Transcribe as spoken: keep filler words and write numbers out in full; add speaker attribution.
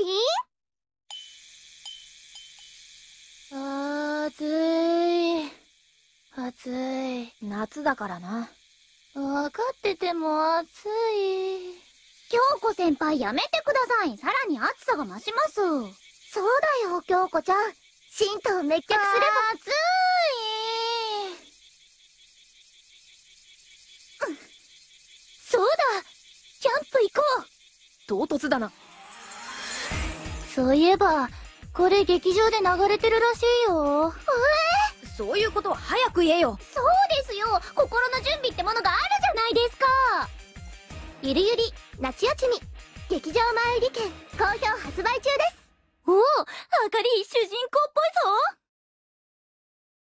Speaker 1: りん？暑い。暑い。夏だからな。わかってても暑い。
Speaker 2: 京子先輩やめてください。さらに暑さが増します。そうだよ、京子ちゃん。神道滅却すれば。
Speaker 1: 暑い。
Speaker 2: うん、そうだ、キャンプ行こ
Speaker 1: う。唐突だな。
Speaker 2: そういえばこれ劇場で流れてるらしいよ。
Speaker 1: えー、そういうことは早く言えよ。
Speaker 2: そうですよ、心の準備ってものがあるじゃないですか。ゆるゆり夏休み劇場前売り券好評発売中です。おお、あかり主人公っぽいぞ。